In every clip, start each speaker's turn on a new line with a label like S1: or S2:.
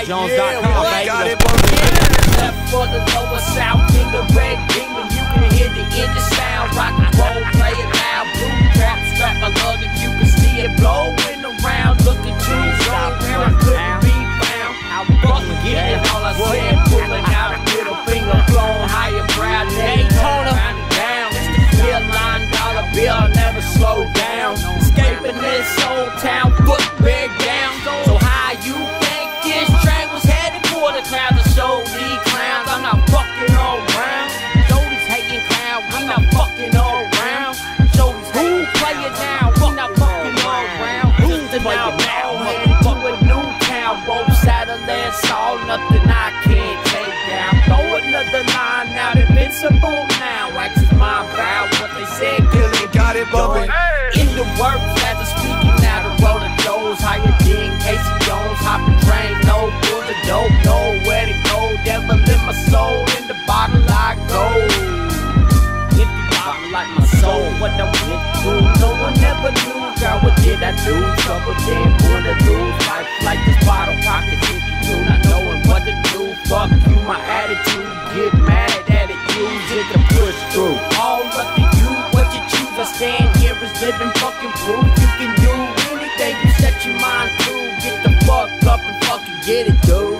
S1: JonesJones.com, baby.
S2: Got it,
S3: Left for the lower south in the red demon. You can hear the engine sound. Rock and roll, play it loud. Blue trap, strap my luggage. You can see it blowing around. Look at you, where I couldn't be found. I'm fucking getting all I said. Pulling out a middle finger, blowing higher brow. Daytona, down. Still $9 bill, I'll never slow down. Escaping this old town, foot big down. So high you think this train was headed for the clouds? To show these clowns I'm not fucking all around. Show these hating clowns, we not fucking all around. Show these who play it now, we not fucking all around. Who's the now headed to a new town? Both Satellite saw nothing I can't take down. Throw another line out, invincible now. Wax is my vow, what they said, killing,
S2: got it bumping.
S3: in the works as I'm speaking now. The road of those higher than Casey Jones. Hopping train, no full of dope, nowhere to go. Devil in my soul, in the bottle I go. Empty bottle like my soul, what I went through. No one ever knew, girl, what did I do? Trouble damn wanna lose life like this bottle pocket empty too. Not knowing what to do, fuck you, my attitude. Get mad at it, use it to push through. All up to you, what you choose. I stand here as living fucking proof. You can do anything you set your mind to. Get the fuck up and fucking get it, dude.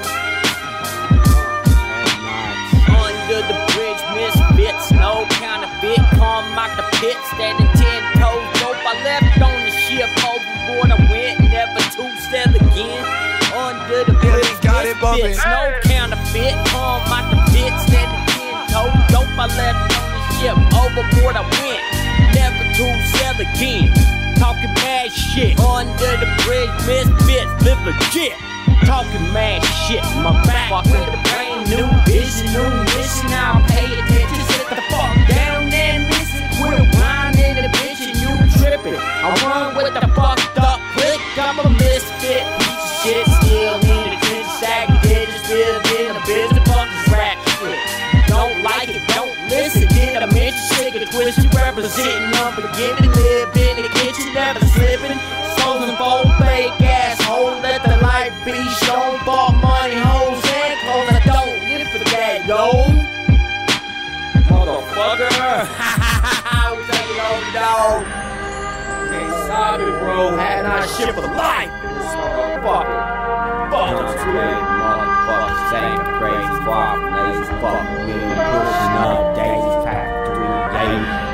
S3: Under the bridge, misfits, no counterfeit. Come out the pit, standing 10 toes. Dope, I left on the ship, overboard I went, never to sail again. Under the bridge, misfits, no counterfeit. Come out the pit, standing 10 toes. Dope, I left on the ship, overboard I went, never to sail again. Talking mad shit, under the bridge, misfits, live legit. Talking mad shit, my back with a brand new vision, new mission. Now pay attention, sit the fuck down and listen. Quit whining and bitching, you tripping. I run with the fucked up click, I'm a misfit. Piece of shit, still in the trench, sack digits, still in the business, fuck this rap shit. Don't like it, don't listen. Did I mention sick and twisted, representing unforgiving, live in the kitchen, never slipping. Souls and bold fake asshole, let the light be shown. Bought money, hoes, and clothes. I don't live for that, yo. Motherfucker. We taking over, dog. Can't stop it, bro. Had our shit for life in this motherfucker. Fuck us,
S1: Motherfuckers saying crazy, far from lazy, fuck me, pushing up Daisy's factory, lady.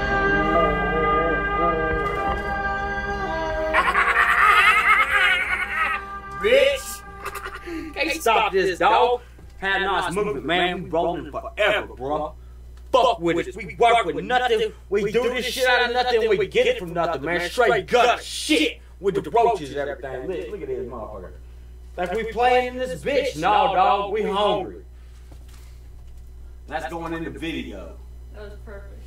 S3: bitch. Can't stop this, dog. Had a nice movement, man. We rolling forever, bro. Fuck with us. We work with nothing. We do this shit out of nothing. We get it from nothing, man. Straight gut shit with the roaches and everything. Look at this motherfucker. Like we playing this bitch. No, dog. We hungry. That's going in the video.
S4: That was perfect.